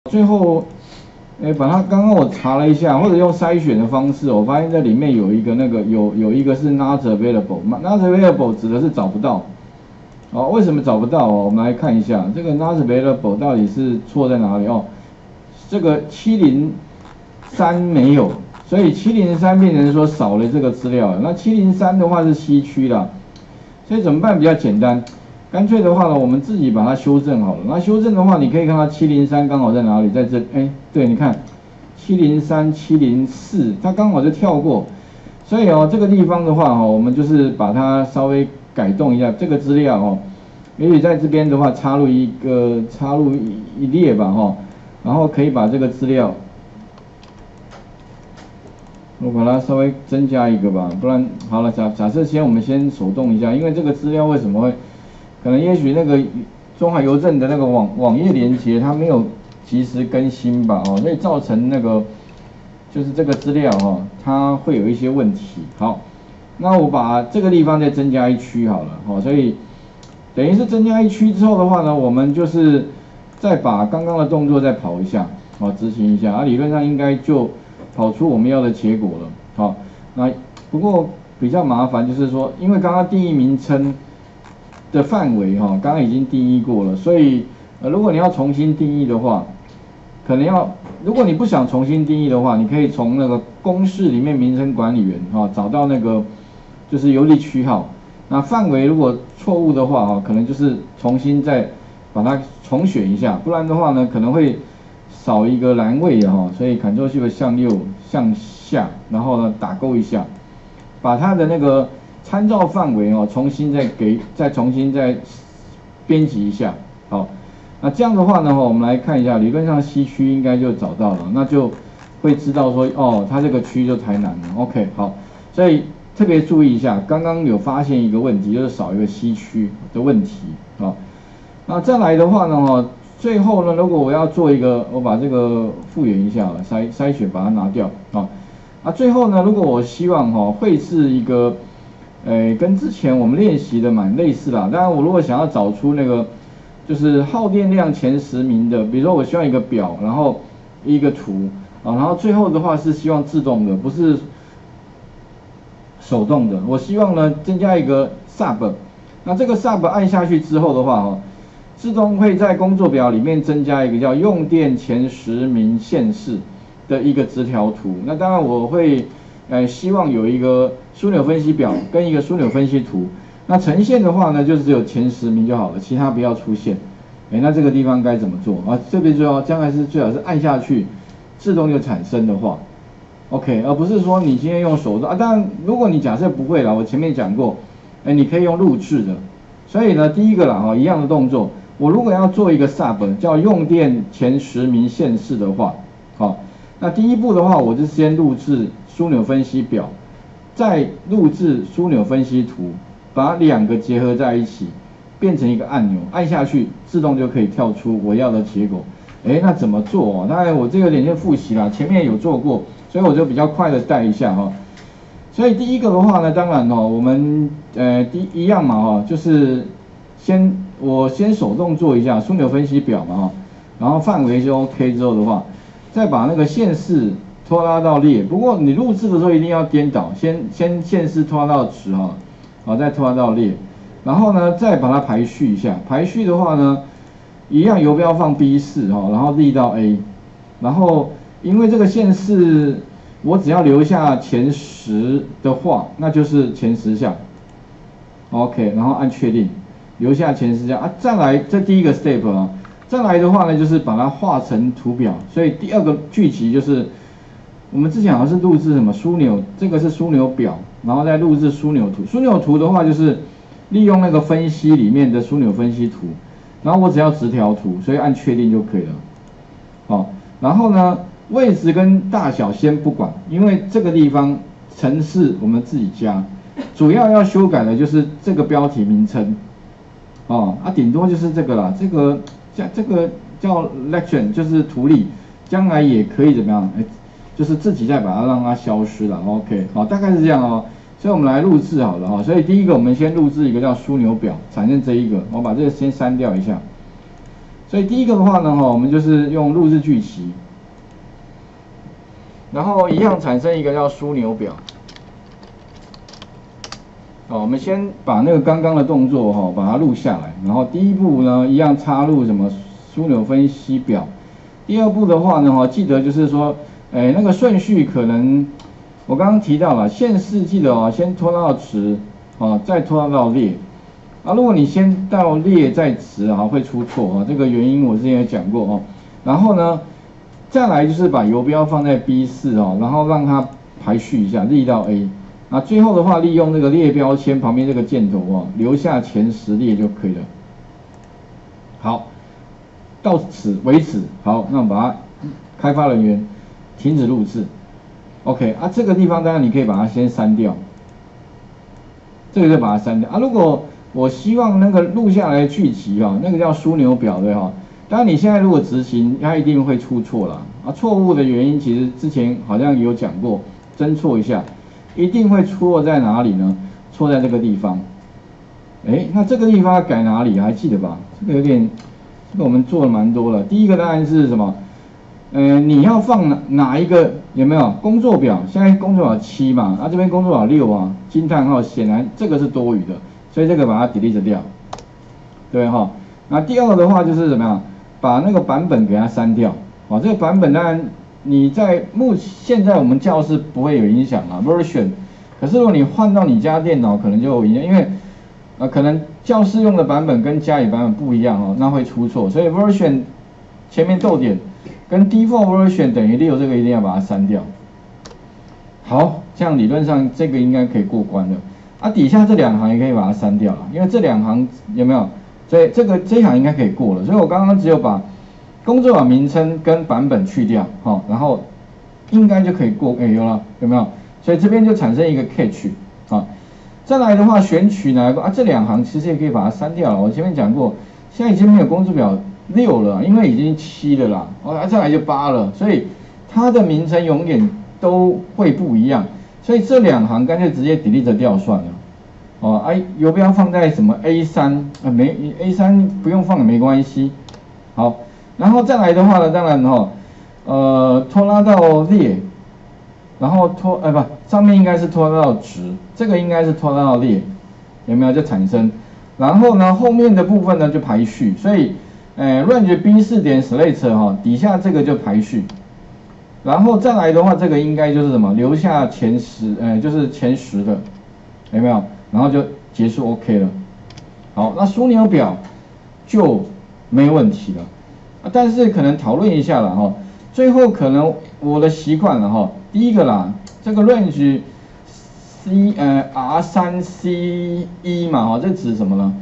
最后，把它刚刚我查了一下，或者用筛选的方式，我发现这里面有一个有一个是 not available，not available 指的是找不到。哦，为什么找不到哦？我们来看一下这个 not available 到底是错在哪里哦？这个703没有，所以703变成说少了这个资料。那703的话是西区啦，所以怎么办比较简单？干脆的话呢，我们自己把它修正好了。那修正的话，你可以看到703刚好在哪里，在这，对，你看703、704，它刚好就跳过。所以哦，这个地方的话哦，我们就是把它稍微改动一下这个资料哦，也许在这边的话插入一列吧哈，然后可以把这个资料，我把它稍微增加一个吧，不然好了，假设我们先手动一下，因为这个资料为什么会？可能也许那个中华邮政的那个网页连接它没有及时更新吧，哦，所以造成那个就是这个资料哈，它会有一些问题。好，那我把这个地方再增加一区好了，哦，所以等于是增加一区之后的话呢，我们就是再把刚刚的动作再跑一下，哦，执行一下，理论上应该就跑出我们要的结果了。好，那不过比较麻烦就是说，因为刚刚定义名称的范围哈，刚刚已经定义过了，所以如果你要重新定义的话，可能要，如果你不想重新定义的话，你可以从那个公式里面名称管理员哈，找到那个就是邮递区号，那范围如果错误的话哈，可能就是重新再把它重选一下，不然的话呢，可能会少一个栏位哈，所以 Ctrl+Shift 向右向下，然后呢打勾一下，把它的那个参照范围哦，重新再编辑一下。好，那这样的话呢，我们来看一下，理论上西区应该就找到了，那就会知道说，哦，它这个区就台南了。OK， 好，所以特别注意一下，刚刚有发现一个问题，就是少一个西区的问题。好，那再来的话呢，最后呢，如果我要做一个，我把这个复原一下，筛选把它拿掉。好，那最后呢，如果我希望绘制一个跟之前我们练习的蛮类似啦。当然，我如果想要找出那个就是耗电量前10名的，比如说我需要一个表，然后一个图啊，然后最后的话是希望自动的，不是手动的。我希望呢增加一个 sub， 那这个 sub 按下去之后的话自动会在工作表里面增加一个叫用电前10名县市的一个直条图。那当然我会希望有一个枢纽分析表跟一个枢纽分析图，那呈现的话呢，就是只有前10名就好了，其他不要出现。那这个地方该怎么做啊？这边将来是最好是按下去，自动就产生的话 ，OK， 而不是说你今天用手动啊。当然，如果你假设不会啦，我前面讲过，你可以用录制的。所以呢，第一个啦一样的动作，我如果要做一个 sub 叫用电前10名县市的话，好，那第一步的话，我就先录制枢纽分析表。再录制枢纽分析图，把2个结合在一起，变成一个按钮，按下去自动就可以跳出我要的结果。那怎么做当然我这个有点先复习啦，前面有做过，所以我就比较快的带一下所以第一个的话呢，当然我们一样嘛就是我先手动做一下枢纽分析表嘛然后范围就 OK 之后的话，再把那个县市拖拉到列，不过你录制的时候一定要颠倒，先县市拖拉到直再拖拉到列，然后呢再把它排序一下，排序的话呢，一样游标放 B4 然后立到 A， 然后因为这个县市我只要留下前10的话，那就是前10项 ，OK， 然后按确定，留下前10项再来这第一个 step 再来的话呢就是把它画成图表，所以第2个剧集就是。我们之前好像是录制什么枢纽，这个是枢纽表，然后再录制枢纽图。枢纽图的话就是利用那个分析里面的枢纽分析图，然后我只要直条图，所以按确定就可以了。然后呢位置跟大小先不管，因为这个地方程式我们自己加，主要要修改的就是这个标题名称。顶多就是这个啦，这个叫 Legend， 就是图例，将来也可以怎么样？就是自己再把它让它消失了 ，OK， 好，大概是这样所以我们来录制好了所以第一个我们先录制一个叫枢纽表，产生这一个，我把这个先删掉一下。 所以第一个的话呢，我们就是用入日距期，然后一样产生一个叫枢纽表。我们先把那个刚刚的动作把它录下来，然后第一步呢，一样插入什么枢纽分析表。第二步的话呢，记得就是说，那个顺序可能我刚刚提到了，线式记得先拖到值，再拖到列。如果你先到列再值会出错这个原因我之前也讲过然后呢，再来就是把游标放在 B4然后让它排序一下，列到 A。最后的话，利用这个列标签旁边这个箭头留下前10列就可以了。好，到此为止。好，那我们把它开发人员停止录制。OK 这个地方当然你可以把它先删掉，这个就把它删掉如果我希望那个录下来的剧集那个叫枢纽表对当然你现在如果执行，它一定会出错啦错误的原因其实之前好像有讲过，侦错一下。一定会错在哪里呢？错在这个地方。那这个地方要改哪里？还记得吧？这个有点，这个我们做了蛮多了。第一个当然是什么？你要放哪一个？有没有工作表？现在工作表7嘛，这边工作表6惊叹号，显然这个是多余的，所以这个把它 delete 掉，对那第二个的话就是怎么样？把那个版本给它删掉。这个版本当然。你在现在我们教室不会有影响version， 可是如果你换到你家电脑，可能就有影响，因为可能教室用的版本跟家里版本不一样那会出错，所以 version 前面逗点跟 default version 等于6，这个一定要把它删掉。好，这样理论上这个应该可以过关了。底下这2行也可以把它删掉了，因为这2行有没有？所以这一行应该可以过了，所以我刚刚只有把工作表名称跟版本去掉然后应该就可以过有了，有没有？所以这边就产生一个 catch 再来的话选取哪个这2行其实也可以把它删掉了，我前面讲过，现在已经没有工作表6了，因为已经7了啦再来就8了，所以它的名称永远都会不一样，所以这2行干脆直接 delete 掉算了游标放在什么 A3 A3 不用放也没关系。好，然后再来的话呢，当然拖拉到列，然后上面应该是拖拉到值，这个应该是拖拉到列，有没有就产生？然后呢，后面的部分呢就排序，所以range B4 点 select 底下这个就排序，然后再来的话，这个应该就是什么？留下前10，就是前10的，有没有？然后就结束 OK 了。好，那枢纽表就没问题了。但是可能讨论一下了最后可能我的习惯了第一个啦，这个 range R3C1 嘛这指什么呢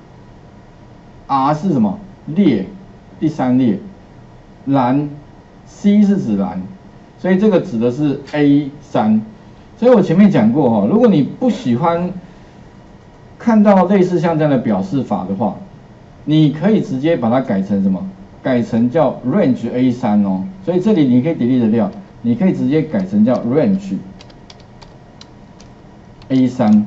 ？R 是什么？列，第3列，栏 C 是指栏，所以这个指的是 A3。所以我前面讲过如果你不喜欢看到类似像这样的表示法的话，你可以直接把它改成什么？改成叫 range A3 所以这里你可以 delete 掉，你可以直接改成叫 range A3，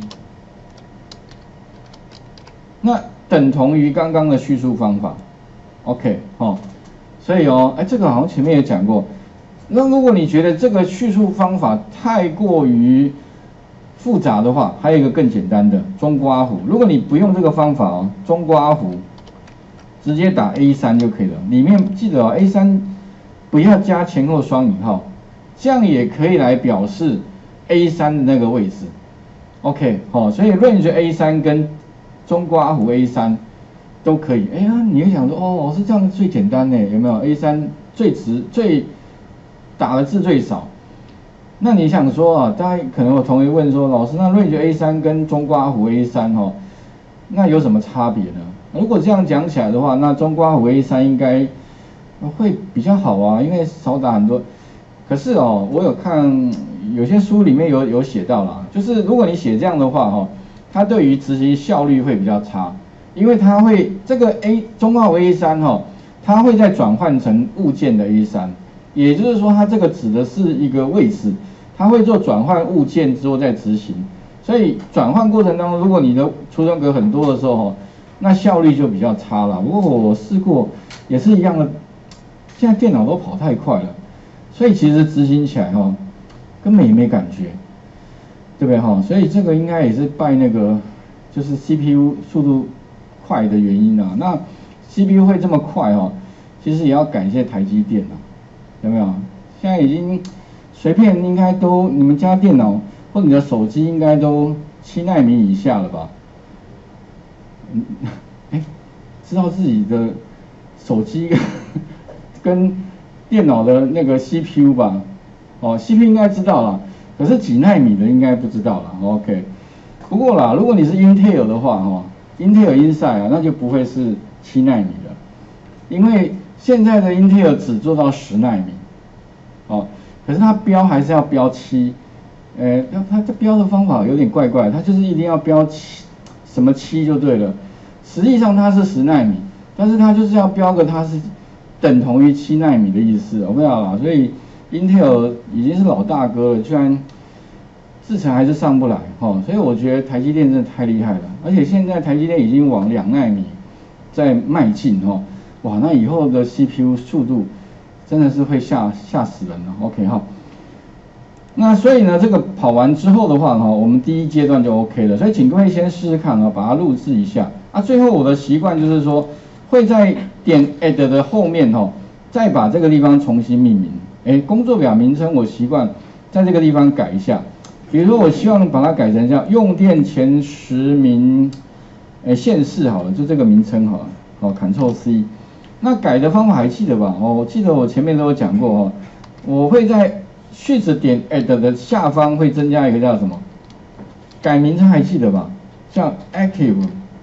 那等同于刚刚的叙述方法 ，OK 所以这个好像前面也讲过。那如果你觉得这个叙述方法太过于复杂的话，还有一个更简单的中括弧。如果你不用这个方法中括弧。直接打 A3 就可以了，里面记得A3 不要加前后双引号，这样也可以来表示 A3 的那个位置。OK， 所以 range A3 跟中括弧 A3 都可以。你会想说是这样最简单呢？有没有 A3 最打的字最少？那你想说大家可能有同学问说，老师那 range A3 跟中括弧 A3 那有什么差别呢？如果这样讲起来的话，那中括弧 A3 应该会比较好因为少打很多。可是我有看有些书里面有写到啦，就是如果你写这样的话它对于执行效率会比较差，因为它会这个中括弧 A3它会再转换成物件的 A3， 也就是说它这个指的是一个位置，它会做转换物件之后再执行，所以转换过程当中，如果你的储存格很多的时候那效率就比较差了。不过我试过， 也是一样的，现在电脑都跑太快了，所以其实执行起来根本也没感觉，对不对所以这个应该也是拜那个就是 CPU 速度快的原因啊。那 CPU 会这么快其实也要感谢台积电啊，有没有？现在已经随便应该都你们家电脑或你的手机应该都7奈米以下了吧？知道自己的手机跟电脑的那个 CPU 吧？CPU 应该知道啦，可是几奈米的应该不知道啦。OK， 不过啦，如果你是 Intel 的话Intel Inside 啊，那就不会是7奈米了，因为现在的 Intel 只做到10奈米，可是它标还是要标7，它这标的方法有点怪怪，它就是一定要标什么7就对了，实际上它是10奈米，但是它就是要标个它是等同于7奈米的意思，我不知道啦，所以 Intel 已经是老大哥了，居然制程还是上不来所以我觉得台积电真的太厉害了，而且现在台积电已经往2奈米在迈进哇，那以后的 CPU 速度真的是会吓死人了 ，OK 那所以呢，这个跑完之后的话我们第一阶段就 OK 了，所以请各位先试试看把它录制一下最后我的习惯就是说，会在点 Add 的后面再把这个地方重新命名，工作表名称我习惯在这个地方改一下，比如说我希望把它改成叫用电前10名县市好了，就这个名称好了，Ctrl C。那改的方法还记得吧？我记得我前面都有讲过我会在 Shift 点 Add 的下方会增加一个叫什么？改名称还记得吧？叫 Active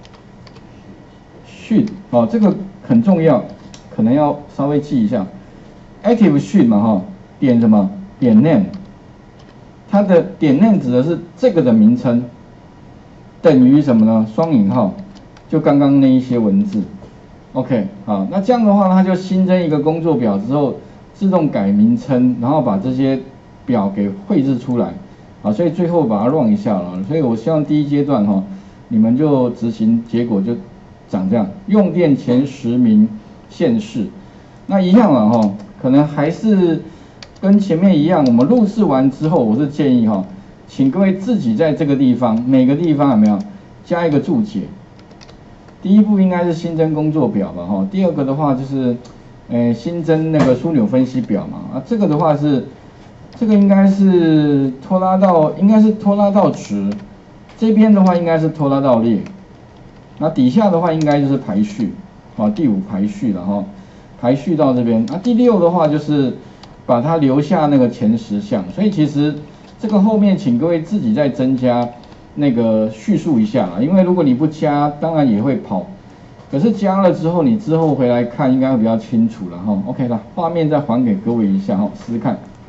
Shift 这个很重要，可能要稍微记一下。Active Shift 嘛点什么？点 Name， 它的点 Name 指的是这个的名称，等于什么呢？双引号，就刚刚那一些文字。OK， 好，那这样的话，它就新增一个工作表之后，自动改名称，然后把这些表给绘制出来，所以最后把它 run 一下了。所以我希望第一阶段你们就执行结果就长这样，用电前10名县市，那一样了可能还是跟前面一样，我们录制完之后，我是建议请各位自己在这个地方每个地方有没有加一个注解。第一步应该是新增工作表吧第二个的话就是新增那个枢纽分析表嘛这个的话是这个应该是拖拉到值，这边的话应该是拖拉到列，那底下的话应该就是排序第5排序了排序到这边第6的话就是把它留下那个前10项，所以其实这个后面请各位自己再增加那个叙述一下因为如果你不加，当然也会跑，可是加了之后，你之后回来看应该会比较清楚了OK 啦，画面再还给各位一下试试看。